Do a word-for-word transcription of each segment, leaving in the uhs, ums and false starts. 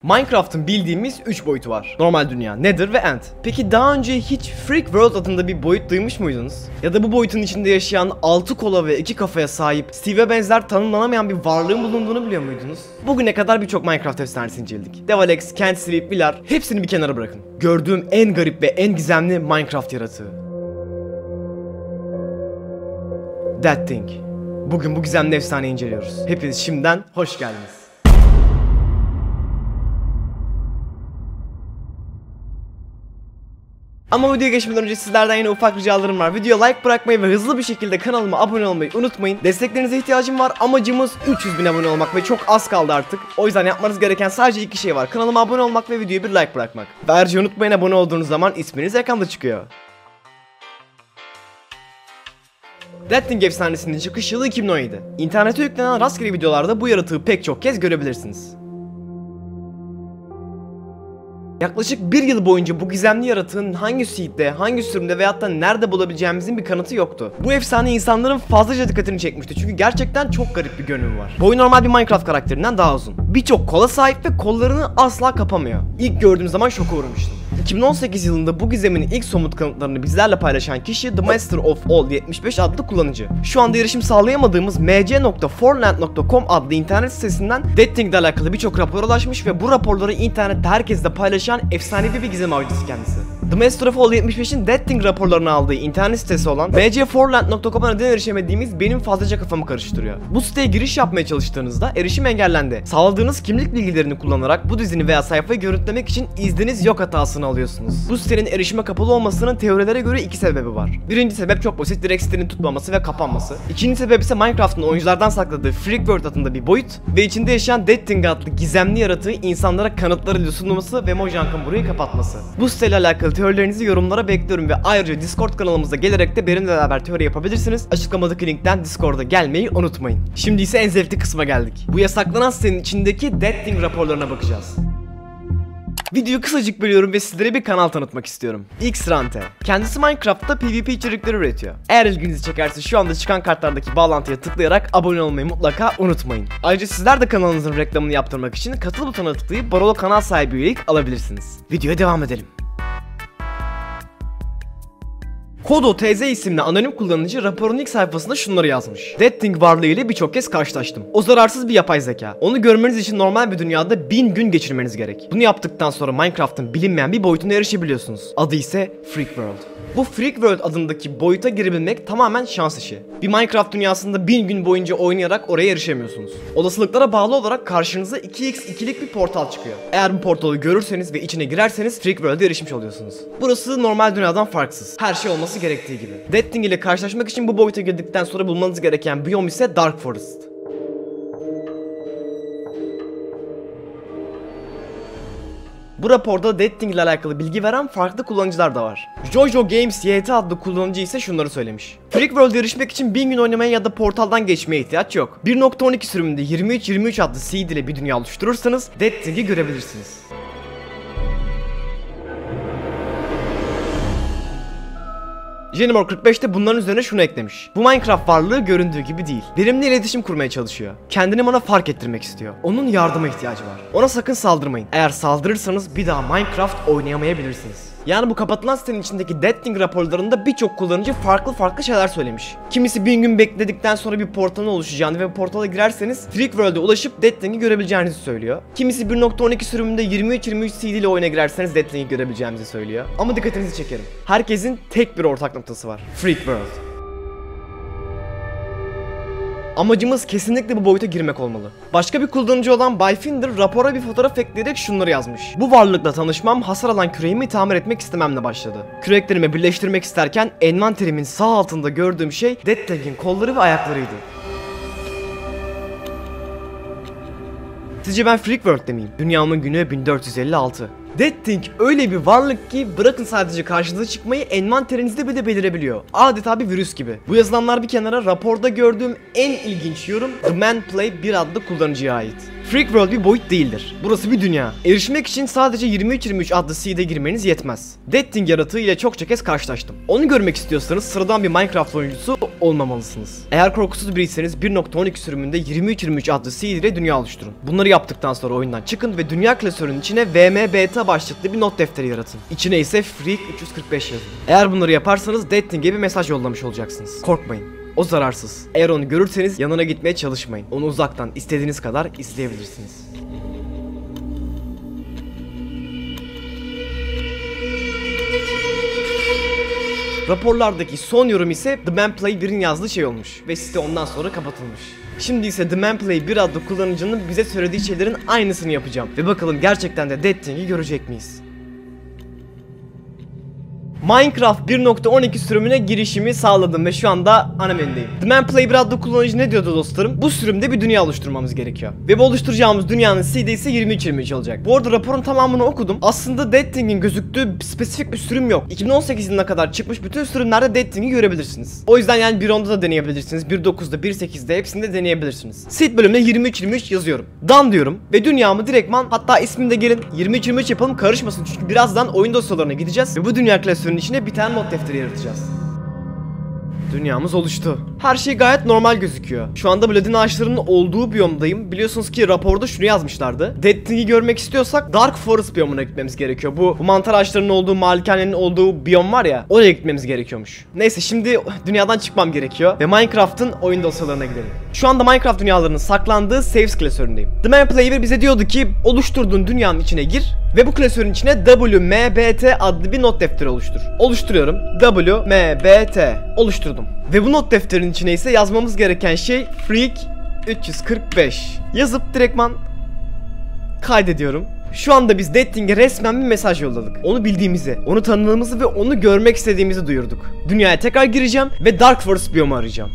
Minecraft'ın bildiğimiz üç boyutu var. Normal dünya, Nether ve End. Peki daha önce hiç Freak World adında bir boyut duymuş muydunuz? Ya da bu boyutun içinde yaşayan altı kola ve iki kafaya sahip Steve'e benzer tanımlanamayan bir varlığın bulunduğunu biliyor muydunuz? Bugüne kadar birçok Minecraft efsanesini inceledik. Devalex, Can't Sleep, Villar hepsini bir kenara bırakın. Gördüğüm en garip ve en gizemli Minecraft yaratığı. That Thing. Bugün bu gizemli efsaneyi inceliyoruz. Hepiniz şimdiden hoş geldiniz. Ama videoya geçmeden önce sizlerden yine ufak ricalarım var. Videoya like bırakmayı ve hızlı bir şekilde kanalıma abone olmayı unutmayın. Desteklerinize ihtiyacım var. Amacımız üç yüz bin abone olmak ve çok az kaldı artık. O yüzden yapmanız gereken sadece iki şey var. Kanalıma abone olmak ve videoya bir like bırakmak. Ve ayrıca unutmayın, abone olduğunuz zaman isminiz ekranda çıkıyor. That Thing efsanesinin çıkış yılı iki bin on yedi. İnternete yüklenen rastgele videolarda bu yaratığı pek çok kez görebilirsiniz. Yaklaşık bir yıl boyunca bu gizemli yaratığın hangi seed'de, hangi sürümde veyahut da nerede bulabileceğimizin bir kanıtı yoktu. Bu efsane insanların fazlaca dikkatini çekmişti çünkü gerçekten çok garip bir görünümü var. Boyu normal bir Minecraft karakterinden daha uzun. Birçok kola sahip ve kollarını asla kapamıyor. İlk gördüğüm zaman şoka uğramıştım. iki bin on sekiz yılında bu gizemin ilk somut kanıtlarını bizlerle paylaşan kişi The Master of All yetmiş beş adlı kullanıcı. Şu anda erişim sağlayamadığımız m c nokta forland nokta com adlı internet sitesinden That Thing ile alakalı birçok rapor ulaşmış ve bu raporları internette herkesle paylaşan efsanevi bir gizem avcısı kendisi. The Master of All yetmiş beşin That Thing raporlarını aldığı internet sitesi olan m c forland nokta com'a neden erişemediğimiz benim fazlaca kafamı karıştırıyor. Bu siteye giriş yapmaya çalıştığınızda erişim engellendi. Sağladığınız kimlik bilgilerini kullanarak bu dizini veya sayfayı görüntülemek için izniniz yok hatasını alıyorsunuz. Bu sitenin erişime kapalı olmasının teorilere göre iki sebebi var. Birinci sebep çok basit, direkt sitenin tutmaması ve kapanması. İkinci sebep ise Minecraft'ın oyunculardan sakladığı Freak World adında bir boyut ve içinde yaşayan That Thing adlı gizemli yaratığı insanlara kanıtlarıyla sunulması ve Mojang'ın burayı kapatması. Bu siteyle alakalı teorilerinizi yorumlara bekliyorum ve ayrıca Discord kanalımıza gelerek de benimle beraber teori yapabilirsiniz. Açıklamadaki linkten Discord'a gelmeyi unutmayın. Şimdi ise en zevkli kısma geldik. Bu yasaklanan sitenin içindeki That Thing raporlarına bakacağız. Videoyu kısacık bölüyorum ve sizlere bir kanal tanıtmak istiyorum. Xrante. Kendisi Minecraft'ta PvP içerikleri üretiyor. Eğer ilginizi çekerse şu anda çıkan kartlardaki bağlantıya tıklayarak abone olmayı mutlaka unutmayın. Ayrıca sizler de kanalınızın reklamını yaptırmak için katıl butonuna tıklayıp Barolo kanal sahibi üyelik alabilirsiniz. Videoya devam edelim. Kodo T Z isimli anonim kullanıcı raporun ilk sayfasında şunları yazmış. That Thing varlığı ile birçok kez karşılaştım. O zararsız bir yapay zeka. Onu görmeniz için normal bir dünyada bin gün geçirmeniz gerek. Bunu yaptıktan sonra Minecraft'ın bilinmeyen bir boyutuna erişebiliyorsunuz. Adı ise Freak World. Bu Freak World adındaki boyuta girebilmek tamamen şans işi. Bir Minecraft dünyasında bin gün boyunca oynayarak oraya erişemiyorsunuz. Olasılıklara bağlı olarak karşınıza iki kere ikilik bir portal çıkıyor. Eğer bu portalı görürseniz ve içine girerseniz Freak World'e erişmiş oluyorsunuz. Burası normal dünyadan farksız. Her şey olması gerektiği gibi. That Thing ile karşılaşmak için bu boyuta girdikten sonra bulmanız gereken biyom ise Dark Forest. Bu raporda That Thing ile alakalı bilgi veren farklı kullanıcılar da var. Jojo Games Y T adlı kullanıcı ise şunları söylemiş. Freak World'e erişmek için bin gün oynamaya ya da portaldan geçmeye ihtiyaç yok. bir nokta on iki sürümünde yirmi üç yirmi üç adlı seed ile bir dünya oluşturursanız That Thing'i görebilirsiniz. Jenimor kırk beş de bunların üzerine şunu eklemiş. Bu Minecraft varlığı göründüğü gibi değil. Benimle iletişim kurmaya çalışıyor. Kendini bana fark ettirmek istiyor. Onun yardıma ihtiyacı var. Ona sakın saldırmayın. Eğer saldırırsanız bir daha Minecraft oynayamayabilirsiniz. Yani bu kapatılan sitenin içindeki That Thing raporlarında birçok kullanıcı farklı farklı şeyler söylemiş. Kimisi bin gün bekledikten sonra bir portalın oluşacağını ve bu portala girerseniz Freak World'e ulaşıp That Thing'i görebileceğinizi söylüyor. Kimisi bir nokta on iki sürümünde yirmi üç yirmi üç seed ile oyuna girerseniz That Thing'i görebileceğimizi söylüyor. Ama dikkatinizi çekerim. Herkesin tek bir ortak noktası var. Freak World. Amacımız kesinlikle bu boyuta girmek olmalı. Başka bir kullanıcı olan Byfinder rapora bir fotoğraf ekleyerek şunları yazmış. Bu varlıkla tanışmam hasar alan küreğimi tamir etmek istememle başladı. Küreklerimi birleştirmek isterken envanterimin sağ altında gördüğüm şey That Thing'in kolları ve ayaklarıydı. Sizce ben Freak World'de miyim? Dünyamın günü bin dört yüz elli altı. That Thing öyle bir varlık ki bırakın sadece karşınıza çıkmayı, envanterinizde bile belirebiliyor. Adeta bir virüs gibi. Bu yazılanlar bir kenara, raporda gördüğüm en ilginç yorum The Man Play bir adlı kullanıcıya ait. Freak World bir boyut değildir. Burası bir dünya. Erişmek için sadece yirmi üç yirmi üç adlı seed'e girmeniz yetmez. Deathwing yaratığı ile çokça kez karşılaştım. Onu görmek istiyorsanız sıradan bir Minecraft oyuncusu olmamalısınız. Eğer korkusuz biriyseniz bir nokta on iki sürümünde yirmi üç yirmi üç adlı seed ile dünya oluşturun. Bunları yaptıktan sonra oyundan çıkın ve dünya klasörünün içine V M Beta başlıklı bir not defteri yaratın. İçine ise Freak üç yüz kırk beş yazın. Eğer bunları yaparsanız Deathwing'e bir mesaj yollamış olacaksınız. Korkmayın. O zararsız. Eğer onu görürseniz yanına gitmeye çalışmayın. Onu uzaktan istediğiniz kadar izleyebilirsiniz. Raporlardaki son yorum ise The Manplay bir'in yazdığı şey olmuş ve site ondan sonra kapatılmış. Şimdi ise The Manplay bir adlı kullanıcının bize söylediği şeylerin aynısını yapacağım ve bakalım gerçekten de Deathwing'i görecek miyiz? Minecraft bir nokta on iki sürümüne girişimi sağladım ve şu anda ana menüdeyim. The Manplay bir adlı kullanıcı ne diyordu dostlarım? Bu sürümde bir dünya oluşturmamız gerekiyor. Ve bu oluşturacağımız dünyanın seed'i ise yirmi üç yirmi üç olacak. Bu arada raporun tamamını okudum. Aslında Deathwing'in gözüktüğü spesifik bir sürüm yok. iki bin on sekiz yılına kadar çıkmış bütün sürümlerde Deathwing'i görebilirsiniz. O yüzden yani bir onda da deneyebilirsiniz. bir dokuzda, bir sekizde hepsinde deneyebilirsiniz. Seed bölümüne yirmi üç yirmi üç yazıyorum. Done diyorum ve dünyamı direktman, hatta ismini de gelin yirmi üç yirmi üç yapalım, karışmasın çünkü birazdan oyun dosyalarına gideceğiz ve bu dünya klasörünün içine bir tane not defteri yaratacağız. Dünyamız oluştu. Her şey gayet normal gözüküyor. Şu anda Blood'in ağaçlarının olduğu biyomdayım. Biliyorsunuz ki raporda şunu yazmışlardı. Deathwing'i görmek istiyorsak Dark Forest biyomuna gitmemiz gerekiyor. Bu, bu mantar ağaçlarının olduğu, malikanenin olduğu biyom var ya, oraya gitmemiz gerekiyormuş. Neyse, şimdi dünyadan çıkmam gerekiyor ve Minecraft'ın oyun dosyalarına gidelim. Şu anda Minecraft dünyalarının saklandığı Saves klasöründeyim. The Manplay bir bize diyordu ki oluşturduğun dünyanın içine gir ve bu klasörün içine W M B T adlı bir not defteri oluştur. Oluşturuyorum. W M B T oluşturdum. Ve bu not defterinin içine ise yazmamız gereken şey Freak üç yüz kırk beş. Yazıp direktman kaydediyorum. Şu anda biz Deathwing'e resmen bir mesaj yolladık. Onu bildiğimizi, onu tanıdığımızı ve onu görmek istediğimizi duyurduk. Dünyaya tekrar gireceğim ve Dark Forest biyomu arayacağım.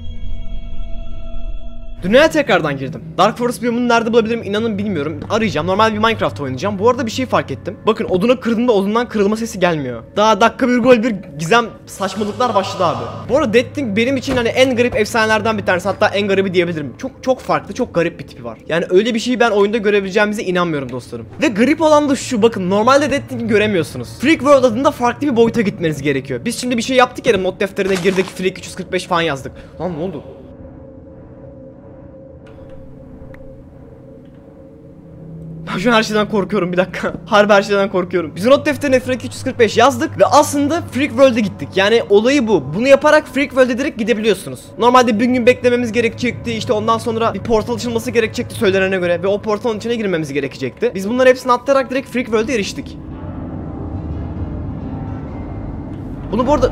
Dünyaya tekrardan girdim. Dark Forest biyomunu nerede bulabilirim inanın bilmiyorum. Arayacağım. Normal bir Minecraft oynayacağım. Bu arada bir şey fark ettim. Bakın, oduna kırdığımda odundan kırılma sesi gelmiyor. Daha dakika bir gol bir gizem saçmalıklar başladı abi. Bu arada Deathwing benim için hani en garip efsanelerden bir tanesi. Hatta en garibi diyebilirim. Çok çok farklı, çok garip bir tipi var. Yani öyle bir şeyi ben oyunda görebileceğimize inanmıyorum dostlarım. Ve garip olan da şu, bakın normalde Deathwing'i göremiyorsunuz. Freak World adında farklı bir boyuta gitmeniz gerekiyor. Biz şimdi bir şey yaptık ya, not defterine girdik, Freak üç yüz kırk beş falan yazdık. Lan ne oldu? Ben şu an her şeyden korkuyorum, bir dakika. Harbi her şeyden korkuyorum. Biz not defterine Freak üç yüz kırk beş yazdık ve aslında Freak World'e gittik. Yani olayı bu. Bunu yaparak Freak World'e direkt gidebiliyorsunuz. Normalde bir gün beklememiz gerekecekti. İşte ondan sonra bir portal açılması gerekecekti söylenene göre ve o portalın içine girmemiz gerekecekti. Biz bunları hepsini atlayarak direkt Freak World'e eriştik. Bunu bu arada...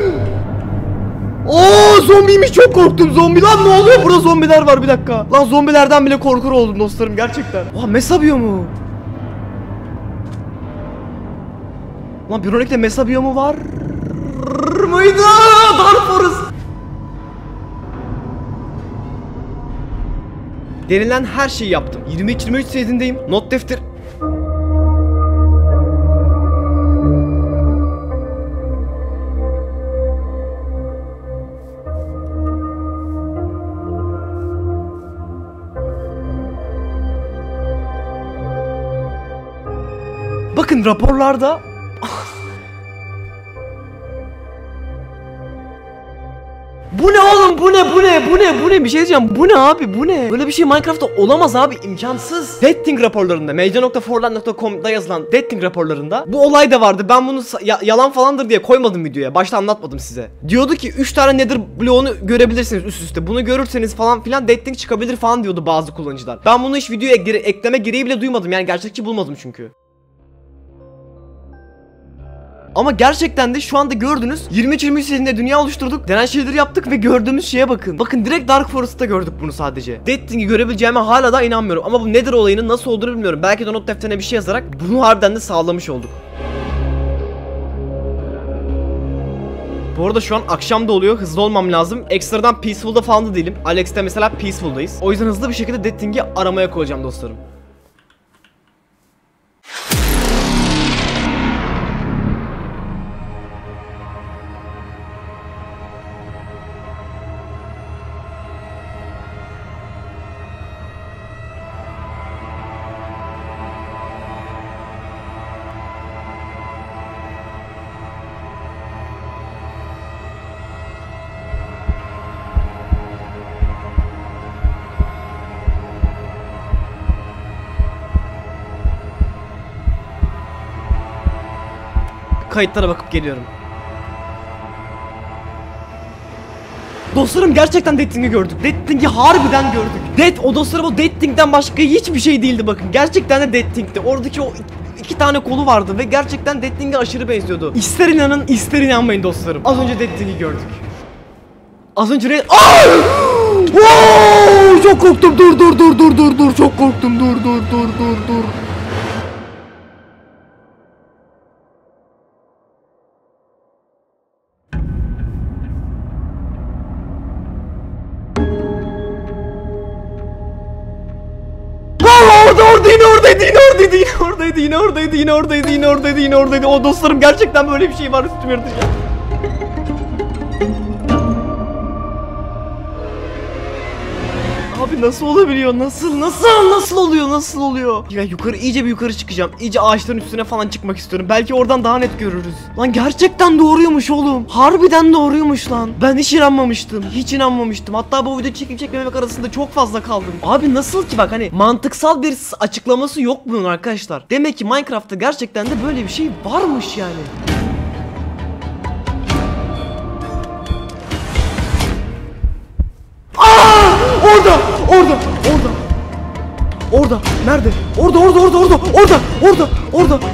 Ooo, zombiymiş, çok korktum. Zombi lan, ne oluyor? Burada zombiler var, bir dakika. Lan zombilerden bile korkur oldum dostlarım gerçekten. Oha, Mesa biyomu. Lan bir örnekte Mesa biyomu var mıydı? Dark Forest. Denilen her şeyi yaptım. yirmi üç yirmi üç serisindeyim. Not defter... Bakın raporlarda bu ne oğlum, bu ne bu ne bu ne bu ne bir şey diyeceğim, bu ne abi, bu ne, böyle bir şey Minecraft'ta olamaz abi, imkansız. Deathwing raporlarında meyce nokta forland nokta com'da yazılan Deathwing raporlarında bu olay da vardı. Ben bunu ya yalan falandır diye koymadım videoya, başta anlatmadım size. Diyordu ki üç tane Nether bloğunu görebilirsiniz üst üste, bunu görürseniz falan filan Deathwing çıkabilir falan diyordu bazı kullanıcılar. Ben bunu hiç videoya ekleme gereği bile duymadım, yani gerçekçi bulmadım çünkü. Ama gerçekten de şu anda gördünüz, yirmi üç yirmi üç serisinde dünya oluşturduk, denen şeyleri yaptık ve gördüğümüz şeye bakın. Bakın, direkt Dark Forest'ta gördük bunu sadece. Deathwing'i görebileceğime hala da inanmıyorum ama bu Nether olayının nasıl olduğunu bilmiyorum. Belki de not defterine bir şey yazarak bunu harbiden de sağlamış olduk. Bu arada şu an akşam da oluyor, hızlı olmam lazım. Ekstradan Peaceful'da falan da değilim. Alex'te mesela Peaceful'dayız. O yüzden hızlı bir şekilde Deathwing'i aramaya koyacağım dostlarım. kayıtlara bakıp geliyorum. Dostlarım gerçekten Death Thing'i gördük. Death Thing'i harbiden gördük. Death, o dostlarım o Death Thing'den başka hiçbir şey değildi bakın. Gerçekten de Death Thing'ti. Oradaki o iki tane kolu vardı ve gerçekten Death Thing'e aşırı benziyordu. İster inanın ister inanmayın dostlarım. Az önce Death Thing'i gördük. Az önce re... Wow! Çok korktum. Dur dur dur dur dur dur. Çok korktum. Dur dur dur dur dur. Orada orada yine oradaydı yine oradaydı yine oradaydı yine oradaydı yine oradaydı yine oradaydı yine oradaydı. O dostlarım gerçekten böyle bir şey var üstüme yırtacağım. Abi nasıl olabiliyor? Nasıl? Nasıl? Nasıl oluyor? Nasıl oluyor? Ya yukarı iyice bir yukarı çıkacağım. İyice ağaçların üstüne falan çıkmak istiyorum. Belki oradan daha net görürüz. Lan gerçekten doğruymuş oğlum. Harbiden doğruymuş lan. Ben hiç inanmamıştım. Hiç inanmamıştım. Hatta bu video çekip çekmemek arasında çok fazla kaldım. Abi nasıl ki bak hani mantıksal bir açıklaması yok bunun arkadaşlar. Demek ki Minecraft'ta gerçekten de böyle bir şey varmış yani. Orada, orada, orada. Orada, nerede? Orada, orada, orada, orada, orada, orada, orada.